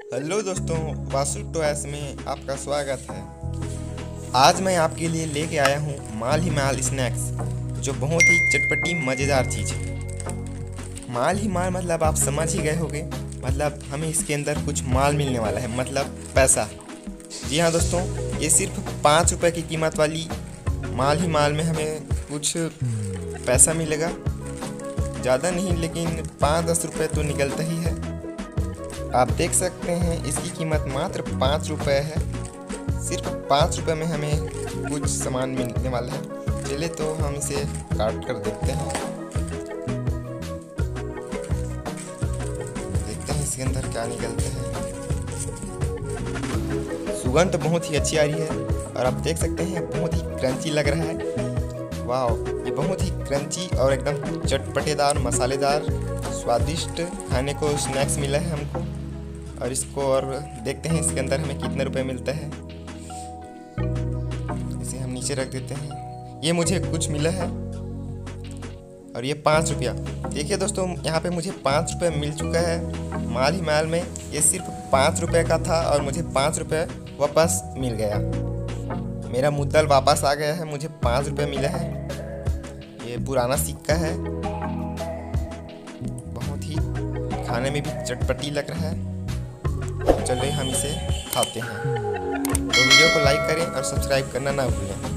Hello दोस्तों, Vasu toys में आपका स्वागत है। आज मैं आपके लिए लेके आया हूँ माल ही माल स्नैक्स, जो बहुत ही चटपटी मज़ेदार चीज़ है। माल ही माल मतलब आप समझ ही गए होंगे, मतलब हमें इसके अंदर कुछ माल मिलने वाला है, मतलब पैसा। जी हाँ दोस्तों, ये सिर्फ 5 रुपये की कीमत वाली माल ही माल में हमें कुछ पैसा मिलेगा। ज़्यादा नहीं, लेकिन 5-10 रुपये तो निकलता ही है। आप देख सकते हैं इसकी कीमत मात्र 5 रुपये है। सिर्फ 5 रुपये में हमें कुछ सामान मिलने वाला है। चलिए तो हम इसे काट कर देखते हैं इसके अंदर क्या निकलता है। सुगंध तो बहुत ही अच्छी आ रही है और आप देख सकते हैं बहुत ही क्रंची लग रहा है। वाह, ये बहुत ही क्रंची और एकदम चटपटेदार, मसालेदार, स्वादिष्ट खाने को स्नैक्स मिला है हमको। और इसको और देखते हैं इसके अंदर हमें कितने रुपए मिलता है। इसे हम नीचे रख देते हैं। ये मुझे कुछ मिला है और ये 5 रुपया। देखिए दोस्तों, यहाँ पे मुझे 5 रुपये मिल चुका है माल ही माल में। ये सिर्फ 5 रुपये का था और मुझे 5 रुपये वापस मिल गया। मेरा मुद्दल वापस आ गया है, मुझे 5 रुपये मिला है। ये पुराना सिक्का है, बहुत ही खाने में भी चटपटी लग रहा है। चलिए हम इसे खाते हैं। तो वीडियो को लाइक करें और सब्सक्राइब करना ना भूलें।